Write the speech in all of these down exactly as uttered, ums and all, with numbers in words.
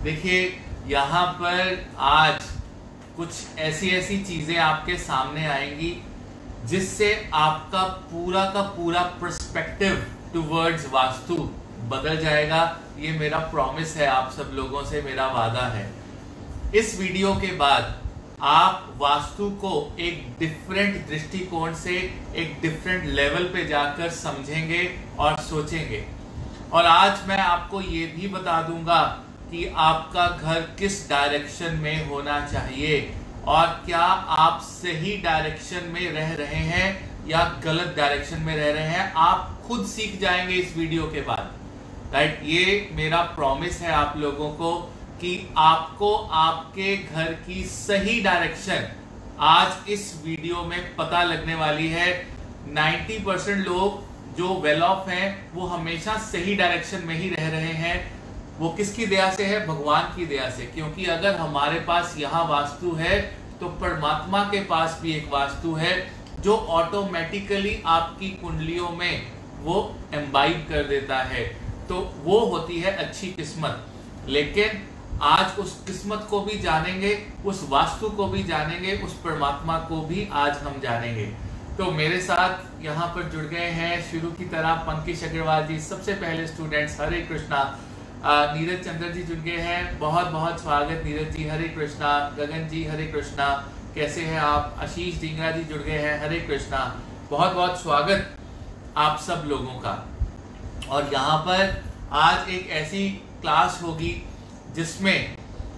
देखिए यहाँ पर आज कुछ ऐसी ऐसी चीजें आपके सामने आएंगी जिससे आपका पूरा का पूरा पर्सपेक्टिव टुवर्ड्स वास्तु बदल जाएगा। ये मेरा प्रॉमिस है, आप सब लोगों से मेरा वादा है। इस वीडियो के बाद आप वास्तु को एक डिफरेंट दृष्टिकोण से एक डिफरेंट लेवल पे जाकर समझेंगे और सोचेंगे। और आज मैं आपको ये भी बता दूंगा कि आपका घर किस डायरेक्शन में होना चाहिए और क्या आप सही डायरेक्शन में रह रहे हैं या गलत डायरेक्शन में रह रहे हैं। आप खुद सीख जाएंगे इस वीडियो के बाद, राइट। ये मेरा प्रॉमिस है आप लोगों को कि आपको आपके घर की सही डायरेक्शन आज इस वीडियो में पता लगने वाली है। नब्बे परसेंट लोग जो वेल ऑफ हैं वो हमेशा सही डायरेक्शन में ही रह रहे हैं। वो किसकी दया से है? भगवान की दया से। क्योंकि अगर हमारे पास यहाँ वास्तु है तो परमात्मा के पास भी एक वास्तु है जो ऑटोमेटिकली आपकी कुंडलियों में वो एम्बाइब कर देता है। तो वो होती है अच्छी किस्मत। लेकिन आज उस किस्मत को भी जानेंगे, उस वास्तु को भी जानेंगे, उस परमात्मा को भी आज हम जानेंगे। तो मेरे साथ यहाँ पर जुड़ गए हैं शुरू की तरह पंकज अग्रवाल जी, सबसे पहले स्टूडेंट्स। हरे कृष्णा। नीरज चंद्र जी जुड़ गए हैं, बहुत बहुत स्वागत नीरज जी। हरे कृष्णा। गगन जी हरे कृष्णा, कैसे हैं आप? आशीष डिंगरा जी जुड़ गए हैं, हरे कृष्णा। बहुत बहुत स्वागत आप सब लोगों का। और यहाँ पर आज एक ऐसी क्लास होगी जिसमें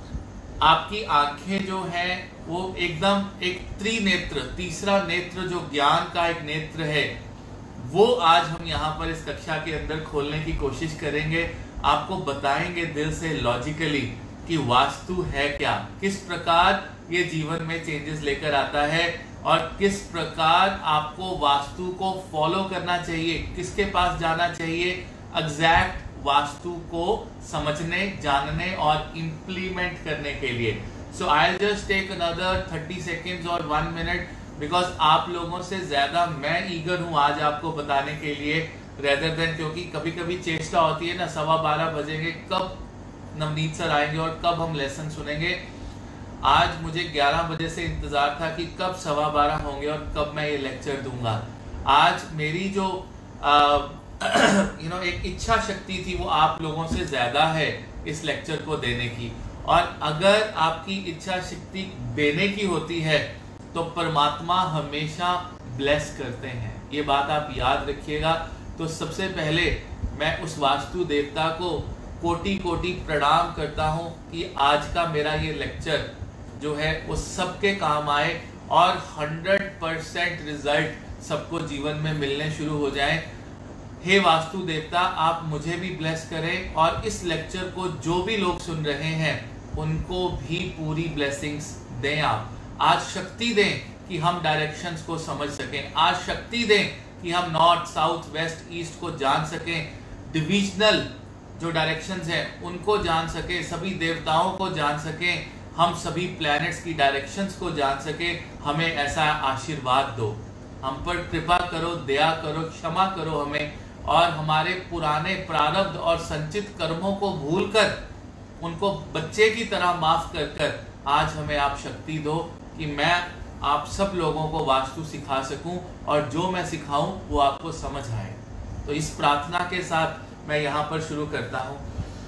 आपकी आंखें जो हैं वो एकदम एक त्रिनेत्र, तीसरा नेत्र जो ज्ञान का एक नेत्र है, वो आज हम यहाँ पर इस कक्षा के अंदर खोलने की कोशिश करेंगे। आपको बताएंगे दिल से लॉजिकली कि वास्तु है क्या, किस प्रकार ये जीवन में चेंजेस लेकर आता है और किस प्रकार आपको वास्तु को फॉलो करना चाहिए, किसके पास जाना चाहिए एग्जैक्ट वास्तु को समझने, जानने और इम्प्लीमेंट करने के लिए। So I just take another thirty seconds और वन मिनट बिकॉज आप लोगों से ज्यादा मैं ईगर हूं आज आपको बताने के लिए रेदर देन, क्योंकि कभी कभी चेष्टा होती है ना, सवा बारह बजेंगे, कब नवनीत सर आएंगे और कब हम लेसन सुनेंगे। आज मुझे ग्यारह बजे से इंतजार था कि कब सवा बारह होंगे और कब मैं ये लेक्चर दूंगा। आज मेरी जो यू नो एक इच्छा शक्ति थी वो आप लोगों से ज्यादा है इस लेक्चर को देने की। और अगर आपकी इच्छा शक्ति देने की होती है तो परमात्मा हमेशा ब्लेस करते हैं, ये बात आप याद रखिएगा। तो सबसे पहले मैं उस वास्तु देवता को कोटि कोटि प्रणाम करता हूं कि आज का मेरा ये लेक्चर जो है वो सबके काम आए और हंड्रेड परसेंट रिजल्ट सबको जीवन में मिलने शुरू हो जाए। हे वास्तु देवता, आप मुझे भी ब्लेस करें और इस लेक्चर को जो भी लोग सुन रहे हैं उनको भी पूरी ब्लेसिंग्स दें। आप आज शक्ति दें कि हम डायरेक्शंस को समझ सकें, आज शक्ति दें कि हम नॉर्थ साउथ वेस्ट ईस्ट को जान सकें, डिविजनल जो डायरेक्शंस हैं उनको जान सकें, सभी देवताओं को जान सकें, हम सभी प्लैनेट्स की डायरेक्शंस को जान सकें। हमें ऐसा आशीर्वाद दो, हम पर कृपा करो, दया करो, क्षमा करो हमें, और हमारे पुराने प्रारब्ध और संचित कर्मों को भूलकर उनको बच्चे की तरह माफ कर कर आज हमें आप शक्ति दो कि मैं आप सब लोगों को वास्तु सिखा सकूं और जो मैं सिखाऊं वो आपको समझ आए। तो इस प्रार्थना के साथ मैं यहाँ पर शुरू करता हूँ।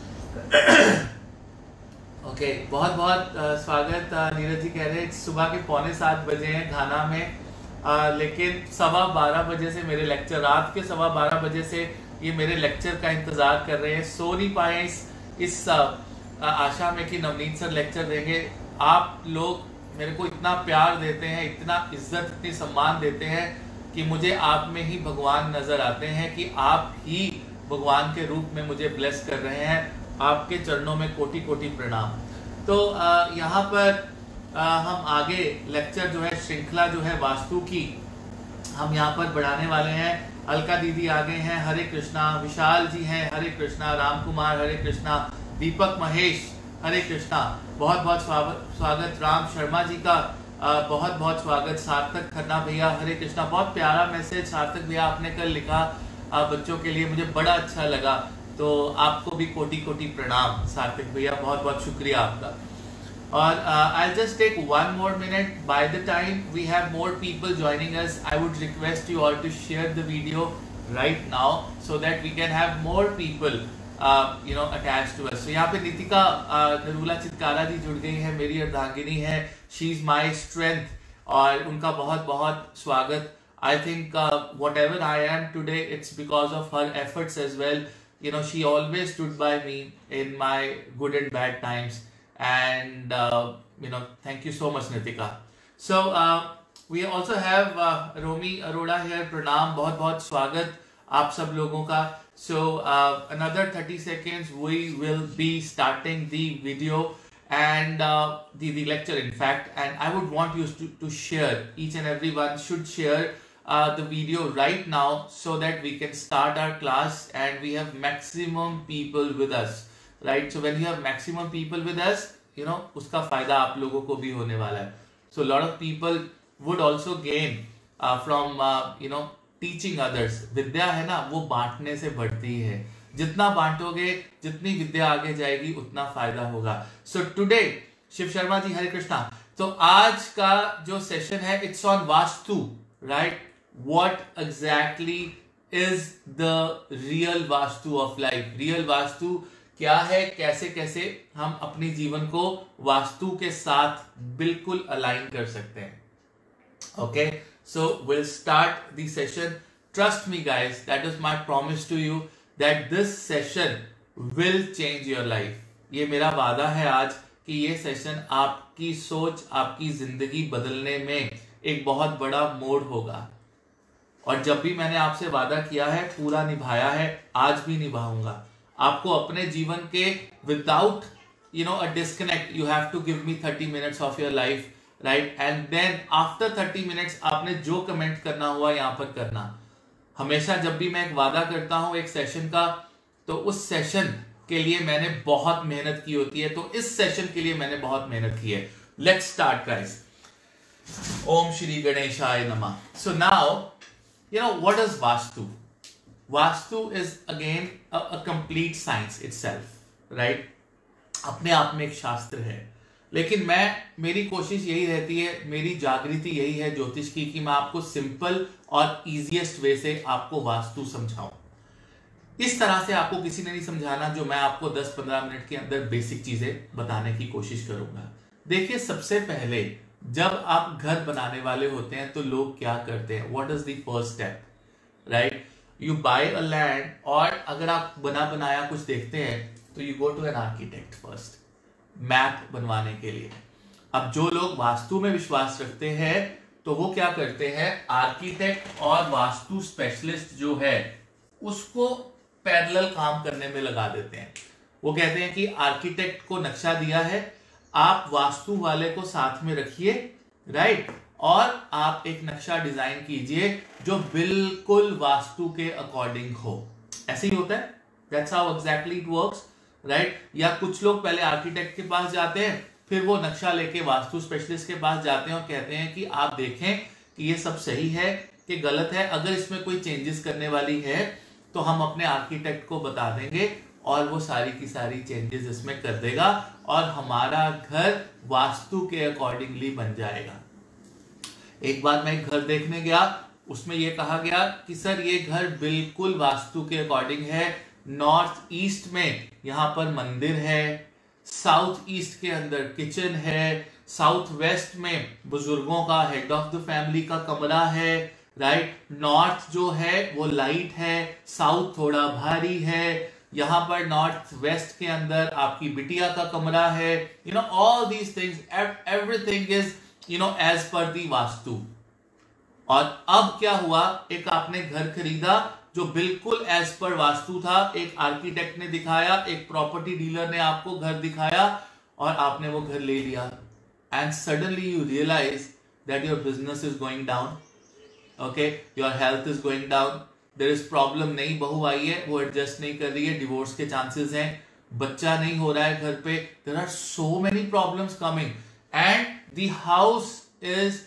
ओके okay, बहुत बहुत स्वागत। नीरज जी कह रहे हैं सुबह के पौने सात बजे हैं घाना में, आ, लेकिन सवा बारह बजे से मेरे लेक्चर, रात के सवा बारह बजे से ये मेरे लेक्चर का इंतजार कर रहे हैं। सो नहीं पाए इस, इस आ, आशा में कि नवनीत सर लेक्चर देंगे। आप लोग मेरे को इतना प्यार देते हैं, इतना इज्जत, इतनी सम्मान देते हैं कि मुझे आप में ही भगवान नजर आते हैं, कि आप ही भगवान के रूप में मुझे ब्लेस कर रहे हैं। आपके चरणों में कोटि कोटि प्रणाम। तो यहाँ पर आ, हम आगे लेक्चर जो है, श्रृंखला जो है वास्तु की, हम यहाँ पर बढ़ाने वाले हैं। अलका दीदी आ गए हैं, हरे कृष्णा। विशाल जी हैं, हरे कृष्णा। राम कुमार, हरे कृष्णा। दीपक महेश, हरे कृष्णा। बहुत बहुत स्वागत स्वागत राम शर्मा जी का, आ, बहुत बहुत स्वागत। सार्थक खन्ना भैया, हरे कृष्णा। बहुत प्यारा मैसेज सार्थक भैया आपने कल लिखा आ, बच्चों के लिए, मुझे बड़ा अच्छा लगा। तो आपको भी कोटि कोटि प्रणाम सात्विक भैया, बहुत बहुत शुक्रिया आपका। और I just take one more minute, by the time we have more people joining us, I would request you all to share the video right now so that we can have more people you know attached to us. यहाँ पे Nitika uh, Narula Chitkara जी जुड़ गई है, मेरी अर्धांगिनी है, she is my strength, और उनका बहुत बहुत स्वागत। I think uh, whatever I am today, it's because of her efforts as well. You know, she always stood by me in my good and bad times. And, uh, you know, thank you so much, Nitika. So, uh, we also have uh, Romi Arora here. Pranam, बहुत बहुत स्वागत आप सब लोगों का. So, uh, another thirty seconds, we will be starting the video and uh, the, the lecture, in fact. And I would want you to, to share, each and everyone should share Uh, the video right now so that we can start our class and we have maximum people with us, right? So when you have maximum people with us, you know, uska fayda aap logo ko bhi hone wala hai. So a lot of people would also gain uh, from uh, you know teaching others. विद्या है ना, वो बांटने से बढ़ती है, जितना बांटोगे जितनी विद्या आगे जाएगी उतना फायदा होगा. So today शिव शर्मा जी, हरे कृष्णा. तो आज का जो सेशन है, it's on vastu, right? What exactly is the real vastu of life? Real vastu क्या है, कैसे कैसे हम अपने जीवन को वास्तु के साथ बिल्कुल अलाइन कर सकते हैं. Okay, so we'll start the session. Trust me guys, that is my promise to you that this session will change your life. ये मेरा वादा है आज कि ये सेशन आपकी सोच, आपकी जिंदगी बदलने में एक बहुत बड़ा मोड़ होगा. और जब भी मैंने आपसे वादा किया है, पूरा निभाया है, आज भी निभाऊंगा. आपको अपने जीवन के without you know a disconnect, you have to give me thirty minutes of your life, right? And then after thirty minutes आपने जो कमेंट करना हुआ यहाँ पर करना. हमेशा जब भी मैं एक वादा करता हूं एक सेशन का, तो उस सेशन के लिए मैंने बहुत मेहनत की होती है. तो इस सेशन के लिए मैंने बहुत मेहनत की है. Let's start guys. ओम श्री गणेशाय नमः. So now, you know, what is Vastu? Vastu is again a, a complete science itself, right? अपने आप में एक शास्त्र है. लेकिन मैं, मेरी कोशिश यही रहती है, मेरी जागृति यही है ज्योतिष की, कि मैं आपको सिंपल और इजीएस्ट वे से आपको वास्तु समझाऊं. इस तरह से आपको किसी ने नहीं समझाना, जो मैं आपको दस पंद्रह मिनट के अंदर बेसिक चीजें बताने की कोशिश करूंगा. देखिए, सबसे पहले जब आप घर बनाने वाले होते हैं तो लोग क्या करते हैं? What is the first step, right? You buy a land, और अगर आप बना बनाया कुछ देखते हैं तो you go to an architect first, map बनवाने के लिए. अब जो लोग वास्तु में विश्वास रखते हैं तो वो क्या करते हैं? आर्किटेक्ट और वास्तु स्पेशलिस्ट जो है उसको पैरेलल काम करने में लगा देते हैं. वो कहते हैं कि आर्किटेक्ट को नक्शा दिया है, आप वास्तु वाले को साथ में रखिए, राइट? और आप एक नक्शा डिजाइन कीजिए जो बिल्कुल वास्तु के अकॉर्डिंग हो. ऐसे ही होता है. That's how exactly it works, right? या कुछ लोग पहले आर्किटेक्ट के पास जाते हैं, फिर वो नक्शा लेके वास्तु स्पेशलिस्ट के पास जाते हैं और कहते हैं कि आप देखें कि ये सब सही है कि गलत है, अगर इसमें कोई चेंजेस करने वाली है तो हम अपने आर्किटेक्ट को बता देंगे और वो सारी की सारी चेंजेस इसमें कर देगा और हमारा घर वास्तु के अकॉर्डिंगली बन जाएगा. एक बार मैं एक घर देखने गया, उसमें ये कहा गया कि सर ये घर बिल्कुल वास्तु के अकॉर्डिंग है. नॉर्थ ईस्ट में यहाँ पर मंदिर है, साउथ ईस्ट के अंदर किचन है, साउथ वेस्ट में बुजुर्गों का, हेड ऑफ द फैमिली का कमरा है, राइट? नॉर्थ जो है वो लाइट है, साउथ थोड़ा भारी है, यहाँ पर नॉर्थ वेस्ट के अंदर आपकी बिटिया का कमरा है. You know all these things, everything is you know as per the vastu. और अब क्या हुआ, एक आपने घर खरीदा जो बिल्कुल एज पर वास्तु था, एक आर्किटेक्ट ने दिखाया, एक प्रॉपर्टी डीलर ने आपको घर दिखाया और आपने वो घर ले लिया. And suddenly you realize that your business is going down, okay, your health is going down, there is problem. नई बहू आई है, वो एडजस्ट नहीं कर रही है, डिवोर्स के चांसेस हैं, बच्चा नहीं हो रहा है घर पे, there are so many problems coming and the house is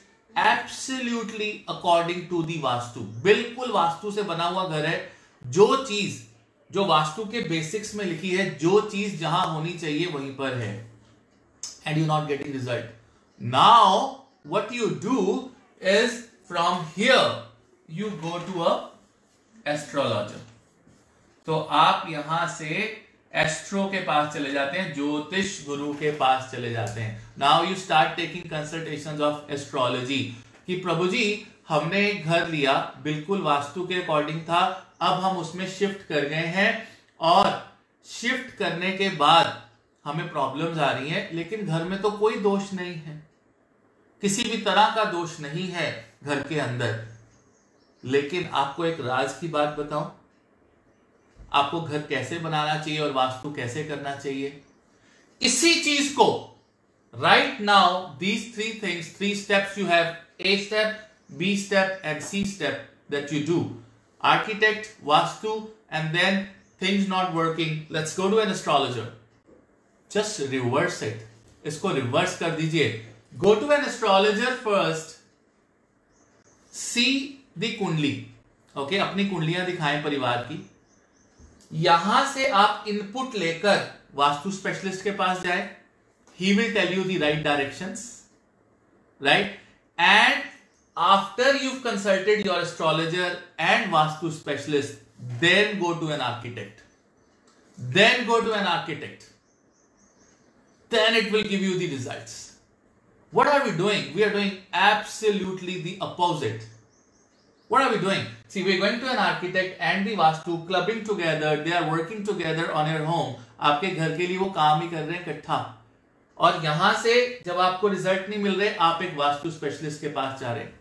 absolutely according to the vastu. बिल्कुल वास्तु से बना हुआ घर है. जो चीज जो वास्तु के बेसिक्स में लिखी है, जो चीज जहां होनी चाहिए वहीं पर है, and you not getting result. Now what you do is from here you go to a astrologer. तो आप यहां से एस्ट्रो के पास चले जाते हैं, ज्योतिष गुरु के पास चले जाते हैं. Now you start taking consultations of astrology कि प्रभु जी हमने एक घर लिया, बिल्कुल वास्तु के अकॉर्डिंग था, अब हम उसमें शिफ्ट कर गए हैं और शिफ्ट करने के बाद हमें प्रॉब्लम्स आ रही हैं, लेकिन घर में तो कोई दोष नहीं है, किसी भी तरह का दोष नहीं है घर के अंदर. लेकिन आपको एक राज की बात बताऊं, आपको घर कैसे बनाना चाहिए और वास्तु कैसे करना चाहिए. इसी चीज को right now these three things, three steps you have, A step, B step and C step that you do. Architect, Vastu, and then things not working. Let's go to an astrologer. Just reverse it. इसको reverse कर दीजिए. Go to an astrologer first. See the कुंडली. Okay, अपनी कुंडलियां दिखाएं परिवार की. यहां से आप इनपुट लेकर वास्तु स्पेशलिस्ट के पास जाए. He will tell you the right directions. Right? And after you've consulted your astrologer and vastu specialist, then go to an architect. Then go to an architect. Then it will give you the results. What are we doing? We are doing absolutely the opposite. What are we doing? See, we're going to an architect and the vastu clubbing together. They are working together on your home. आपके घर के लिए वो काम ही कर रहे हैं इकट्ठा. और यहां से जब आपको रिजल्ट नहीं मिल रहे, आप एक वास्तु स्पेशलिस्ट के पास जा रहे हैं,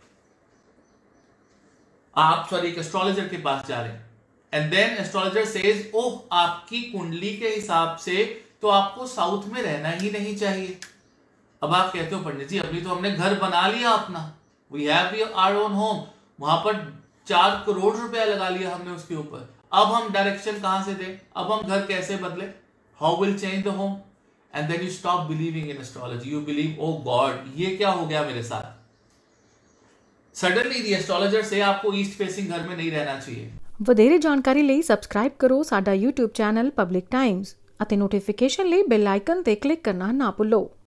आप सॉरी एक एस्ट्रोलॉजर के पास जा रहे हैं. And then astrologer says, oh आपकी कुंडली के हिसाब से तो आपको साउथ में रहना ही नहीं चाहिए. अब आप कहते हो पंडित जी अभी तो हमने घर बना लिया अपना, we have our own home, वहां पर चार करोड़ रुपया लगा लिया हमने उसके ऊपर, अब हम डायरेक्शन कहां से दें, अब हम घर कैसे बदले, how will change the home. And then you stop believing in astrology. You believe, oh God ये क्या हो गया मेरे साथ. सडनली द एस्ट्रोलॉजर से आपको ईस्ट फेसिंग घर में नहीं रहना चाहिए. ਵਧੇਰੇ ਜਾਣਕਾਰੀ ਲਈ ਸਬਸਕ੍ਰਾਈਬ ਕਰੋ ਸਾਡਾ YouTube ਚੈਨਲ ਪਬਲਿਕ ਟਾਈਮਜ਼ ਅਤੇ ਨੋਟੀਫਿਕੇਸ਼ਨ ਲਈ ਬੈਲ ਆਈਕਨ ਤੇ ਕਲਿੱਕ ਕਰਨਾ ਨਾ ਭੁੱਲੋ.